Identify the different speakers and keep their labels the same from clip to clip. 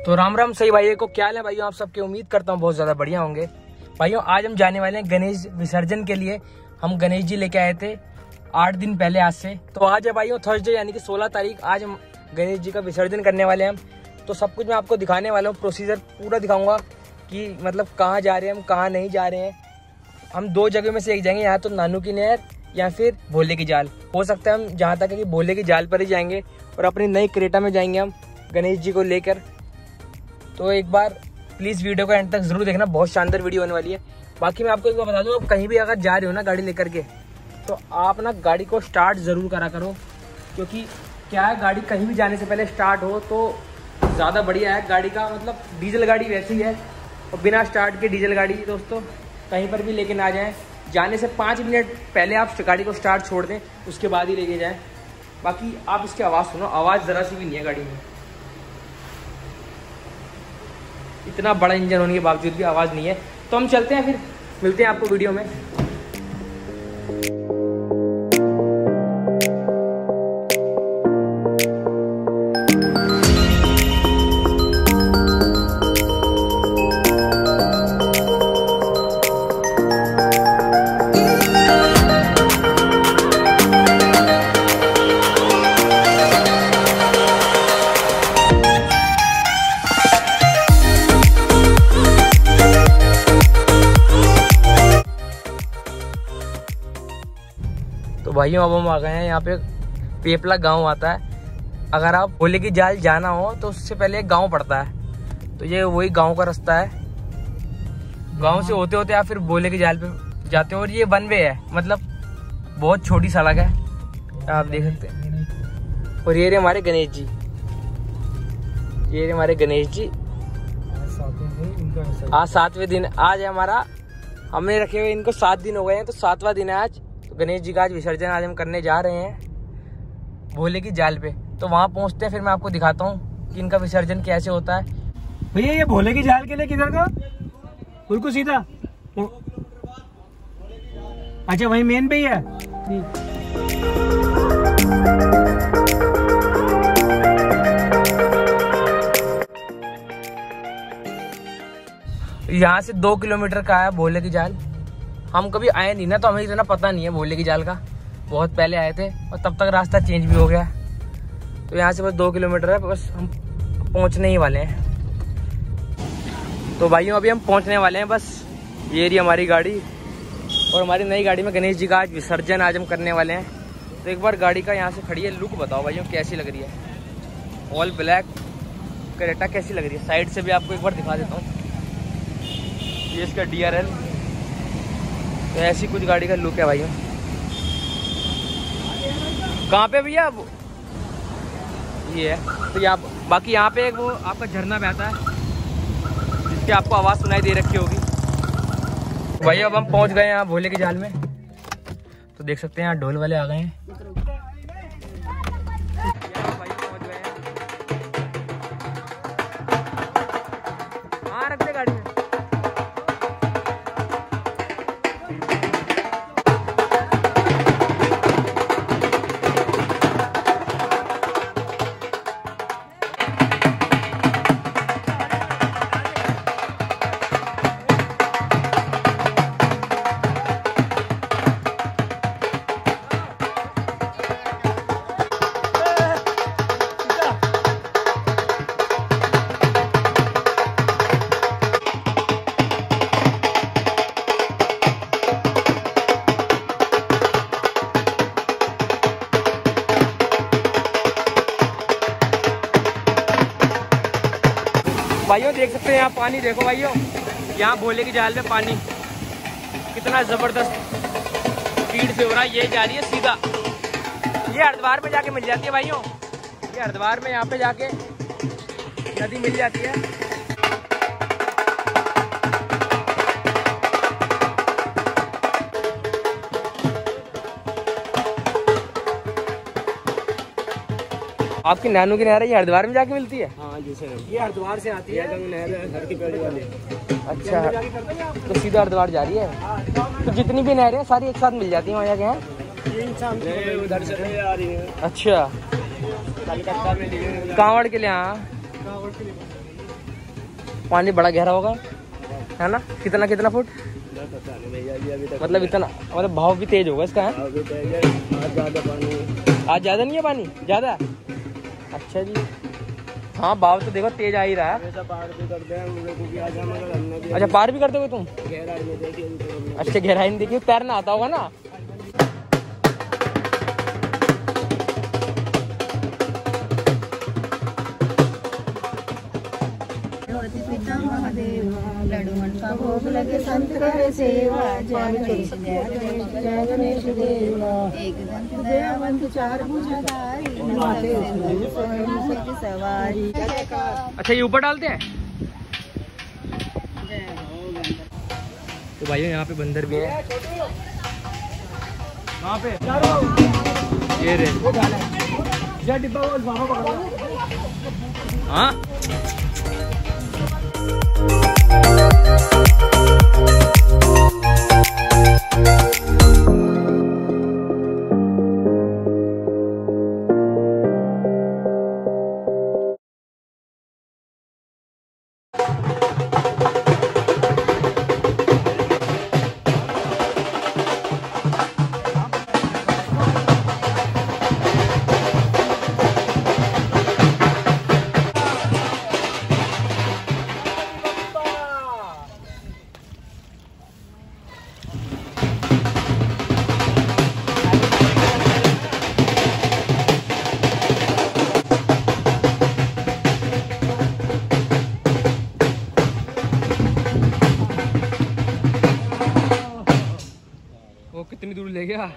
Speaker 1: तो राम राम सही भाइयों को, क्या हाल है भाइयों? आप सबके उम्मीद करता हूँ बहुत ज्यादा बढ़िया होंगे। भाइयों आज हम जाने वाले हैं गणेश विसर्जन के लिए। हम गणेश जी लेके आए थे 8 दिन पहले आज से। तो आज है भाइयों थर्सडे यानी कि 16 तारीख। आज हम गणेश जी का विसर्जन करने वाले हैं हम। तो सब कुछ मैं आपको दिखाने वाला हूँ, प्रोसीजर पूरा दिखाऊंगा कि मतलब कहाँ जा रहे हैं हम, कहाँ नहीं जा रहे हैं। हम 2 जगह में से एक जाएंगे, या तो नानू की नहर या फिर भोले की जाल। हो सकता है हम जहाँ तक है कि भोले की जाल पर ही जाएंगे और अपनी नई क्रेटा में जाएंगे हम गणेश जी को लेकर। तो एक बार प्लीज़ वीडियो का एंड तक जरूर देखना, बहुत शानदार वीडियो होने वाली है। बाकी मैं आपको एक बार बता दूँ, आप कहीं भी अगर जा रहे हो ना गाड़ी लेकर के, तो आप ना गाड़ी को स्टार्ट ज़रूर करा करो, क्योंकि क्या है गाड़ी कहीं भी जाने से पहले स्टार्ट हो तो ज़्यादा बढ़िया है। गाड़ी का मतलब डीजल गाड़ी वैसी है, और बिना स्टार्ट के डीजल गाड़ी दोस्तों कहीं पर भी लेके ना जाएँ। जाने से 5 मिनट पहले आप गाड़ी को स्टार्ट छोड़ दें, उसके बाद ही लेके जाएँ। बाकी आप इसकी आवाज़ सुनो, आवाज़ ज़रा सी भी नहीं है गाड़ी में। इतना बड़ा इंजन होने के बावजूद भी आवाज़ नहीं है। तो हम चलते हैं, फिर मिलते हैं आपको वीडियो में। तो भाइयों अब हम आ गए हैं यहाँ पे, पेपला गांव आता है। अगर आप भोले की जाल जाना हो तो उससे पहले एक गांव पड़ता है, तो ये वही गांव का रास्ता है। गांव से होते होते आप फिर भोले की जाल पे जाते हो, और ये 1 वे है, मतलब बहुत छोटी सड़क है, आप देख सकते हैं। और ये रहे हमारे गणेश जी, ये रहे हमारे गणेश जी। आज 7वें दिन, आज है हमारा, हमने रखे हुए इनको 7 दिन हो गए हैं, तो 7वां दिन है आज। तो गणेश जी का आज विसर्जन आज हम करने जा रहे हैं भोले की जाल पे। तो वहाँ पहुँचते हैं, फिर मैं आपको दिखाता हूँ कि इनका विसर्जन कैसे होता है।
Speaker 2: भैया ये भोले की जाल के लिए किधर का? बिल्कुल सीधा। अच्छा वही मेन पे ही है।
Speaker 1: यहाँ से 2 किलोमीटर का है भोले की जाल। हम कभी आए नहीं ना, तो हमें इतना पता नहीं है भोले की जाल का। बहुत पहले आए थे और तब तक रास्ता चेंज भी हो गया। तो यहाँ से बस 2 किलोमीटर है, बस हम पहुँचने ही वाले हैं। तो भाइयों अभी हम पहुँचने वाले हैं बस। ये रही हमारी गाड़ी, और हमारी नई गाड़ी में गणेश जी का आज विसर्जन आज हम करने वाले हैं। तो एक बार गाड़ी का यहाँ से खड़ी है, लुक बताओ भाइयों कैसी लग रही है। ऑल ब्लैक क्रेटा कैसी लग रही है। साइड से भी आपको एक बार दिखा देता हूँ, ये इसका DRL। तो ऐसी कुछ गाड़ी का लुक है भाइयों। कहाँ पे भैया वो ये है। तो यहाँ बाकी यहाँ पे एक वो आपका झरना बहता है, जिसकी आपको आवाज़ सुनाई दे रखी होगी। भैया अब हम पहुँच गए हैं यहाँ भोले की जाल में। तो देख सकते हैं यहाँ ढोल वाले आ गए हैं। हाँ रख दे गाड़ी में। भाइयों देख सकते हैं यहाँ पानी, देखो भाइयों यहाँ भोले की जाल में पानी कितना जबरदस्त स्पीड से हो रहा है। ये जा रही है सीधा, ये हरिद्वार में जाके मिल जाती है भाइयों। ये हरिद्वार में यहाँ पे जाके नदी मिल जाती है। आपकी नानू की नहर है, ये हरिद्वार में जाके मिलती है?
Speaker 2: हाँ जी सर, ये हरिद्वार से आती है नहर की पेड़ वाली।
Speaker 1: अच्छा, तो सीधा हरिद्वार जा रही है। तो जितनी भी नहरें हैं सारी एक साथ मिल जाती हैं वहाँ जाके?
Speaker 2: उधर से आ रही है।
Speaker 1: अच्छा,
Speaker 2: कलकत्ता में
Speaker 1: कांवड़ के लिए। हाँ पानी बड़ा गहरा होगा है ना? कितना कितना फुट? मतलब इतना, मतलब भाव भी तेज होगा इसका है? आज ज्यादा नहीं है पानी? ज्यादा? अच्छा जी। हाँ भाव तो देखो तेज आ ही रहा है। अच्छा पार भी कर दोगे तुम? अच्छा गहराई नहीं देखिए, तैरना आता होगा ना?
Speaker 3: लड्डू का भोग लगे संत करे सेवा। जय गणेश जय गणेश जय गणेश देवा। एक दंत दयावंत चार भुजधारी सवारी।
Speaker 1: अच्छा ये ऊपर डालते हैं? तो भाइयों यहाँ पे बंदर भी है।
Speaker 2: वहाँ पे
Speaker 1: ये रे
Speaker 2: डिब्बा वहाँ पकड़ो।
Speaker 1: हाँ कितनी दूर ले गया?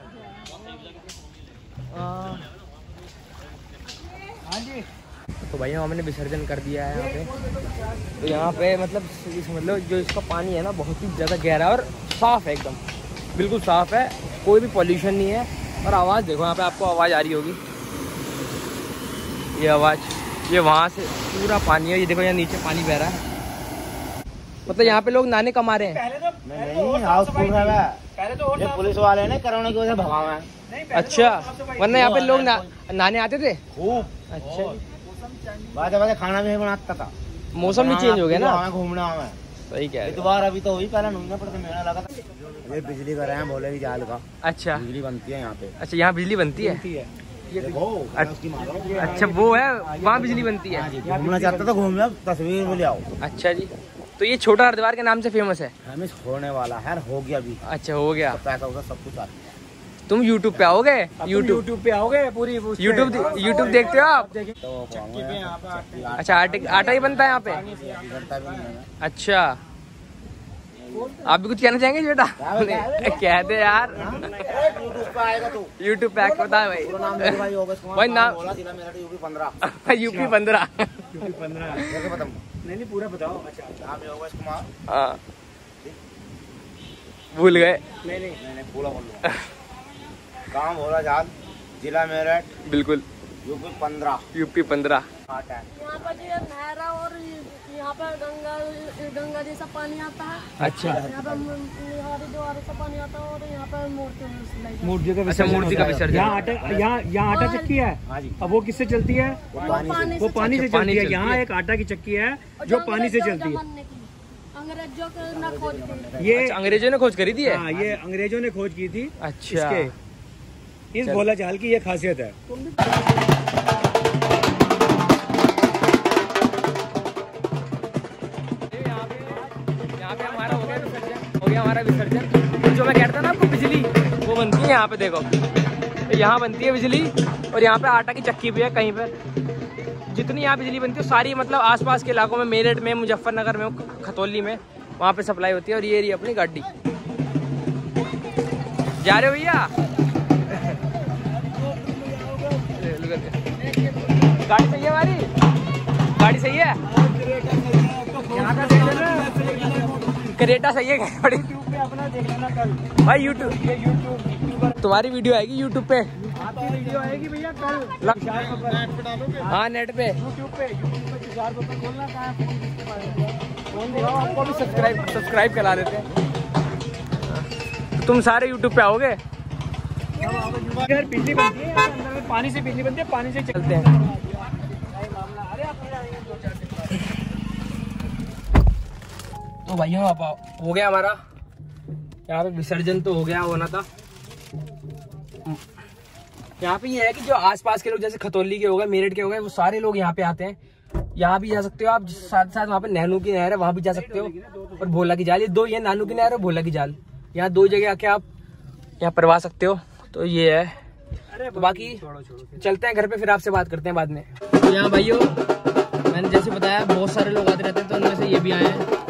Speaker 2: हाँ जी।
Speaker 1: तो भैया हमने विसर्जन कर दिया है यहाँ पे। तो यहाँ पे मतलब समझ लो जो इसका पानी है ना बहुत ही ज़्यादा गहरा और साफ़ है, एकदम बिल्कुल साफ़ है, कोई भी पॉल्यूशन नहीं है। और आवाज़ देखो, यहाँ पे आपको आवाज़ आ रही होगी, ये आवाज़, ये वहाँ से पूरा पानी है। ये देखो यहाँ नीचे पानी बह रहा है, मतलब यहाँ पे लोग नहाने कमा रहे हैं।
Speaker 2: पहले तो
Speaker 4: ये पुलिस वाले ने कोरोना की वजह से भगावा है।
Speaker 1: अच्छा, वरना यहाँ पे लोग नहाने आते थे। अच्छा,
Speaker 4: बाजे खाना भी बनाता था।
Speaker 1: मौसम भी चेंज हो गया ना,
Speaker 4: घूमना हमें।
Speaker 1: सही कह रहे हो।
Speaker 4: दोबारा अभी तो हुई, पहले नहीं पड़ता, मेला लगा था। ये बिजली कर रहे हैं भोले की जाल का।
Speaker 1: अच्छा
Speaker 4: बिजली बनती है यहाँ पे।
Speaker 1: अच्छा यहाँ बिजली बनती है? अच्छा वो है वहाँ बिजली बनती है।
Speaker 4: घूमना चाहता तो घूम लो, तस्वीर भी ले आओ।
Speaker 1: अच्छा जी। तो ये छोटा हरिद्वार के नाम से फेमस है?
Speaker 4: हमें होने वाला है, हो गया भी।
Speaker 1: अच्छा हो गया,
Speaker 4: पैसा होगा सब कुछ आता है।
Speaker 1: तुम YouTube पे आओगे?
Speaker 2: YouTube पे आओगे पूरी?
Speaker 1: YouTube देखते हो आप? अच्छा आटा ही बनता है यहाँ पे? अच्छा आप भी कुछ कहना चाहेंगे बेटा? कहते यार YouTube पे आके बता भाई। भाई नाम यूपी 15।
Speaker 2: नहीं पूरा बताओ। अच्छा
Speaker 4: नाम योगेश कुमार।
Speaker 1: हाँ भूल गए?
Speaker 4: नहीं पूरा बोल लो। काम भोला जाल, जिला मेरठ,
Speaker 1: बिल्कुल
Speaker 4: यूपी 15।
Speaker 1: यूपी 15।
Speaker 3: यहाँ पर जो नहरा और यहाँ पर गंगा जैसा पानी आता है।
Speaker 1: अच्छा
Speaker 3: यहाँ पर हरिद्वार से पानी आता है और यहाँ पर मूर्ति
Speaker 2: का
Speaker 1: अच्छा मूर्ति का विसर्जन।
Speaker 2: यहाँ आटा चक्की है। अब वो किससे चलती है? वो पानी से चलती है। यहाँ एक आटा की चक्की है जो पानी से चलती है।
Speaker 3: अंग्रेजों ने खोज की।
Speaker 2: ये
Speaker 1: अंग्रेजों ने खोज करी थी?
Speaker 2: हाँ ये अंग्रेजों ने खोज की थी।
Speaker 1: अच्छा
Speaker 2: इस भोला जाल की ये खासियत है।
Speaker 1: यहाँ पे हमारा हो गया हमारा विसर्जन। जो मैं कहता था ना आपको बिजली वो बनती है यहाँ पे, देखो तो यहाँ बनती है बिजली। और यहाँ पे आटा की चक्की भी है कहीं पर। जितनी यहाँ बिजली बनती है सारी मतलब आसपास के इलाकों में, मेरठ में, मुजफ्फरनगर में, खतौली में, वहाँ पे सप्लाई होती है। और ये रही अपनी गाड़ी। जा रहे हो भैया? गाड़ी सही है हमारी? गाड़ी सही है? करेटा सही है बड़ी? भाई YouTube तुम्हारी वीडियो आएगी YouTube पे?
Speaker 2: वीडियो आएगी भैया कल।
Speaker 1: हाँ नेट पे
Speaker 2: YouTube पे खोलना कहाँ है?
Speaker 1: आपको भी सब्सक्राइब करा देते हैं। तुम सारे YouTube पे आओगे?
Speaker 2: बिजली बनती है अंदर में, पानी से बिजली बनती है, पानी से
Speaker 1: चलते हैं। तो भाइयों अब हो गया हमारा यहाँ पे विसर्जन, तो हो गया होना था। यहाँ पे ये है कि जो आसपास के लोग जैसे खतौली के हो गए, मेरठ के हो गए, वो सारे लोग यहाँ पे आते हैं। यहाँ भी जा सकते हो आप, साथ साथ वहाँ पे नैनू की नहर है, वहाँ भी जा सकते हो, और भोला की जाल, ये दो, ये नानू की नहर और भोला की जाल, यहाँ दो जगह आके आप यहाँ परवा सकते हो। तो ये है, तो बाकी चलते हैं घर पे, फिर आपसे बात करते हैं बाद में। तो यहाँ भाइयों मैंने जैसे बताया बहुत सारे लोग आते रहते हैं, तो उनमें से ये भी आए हैं।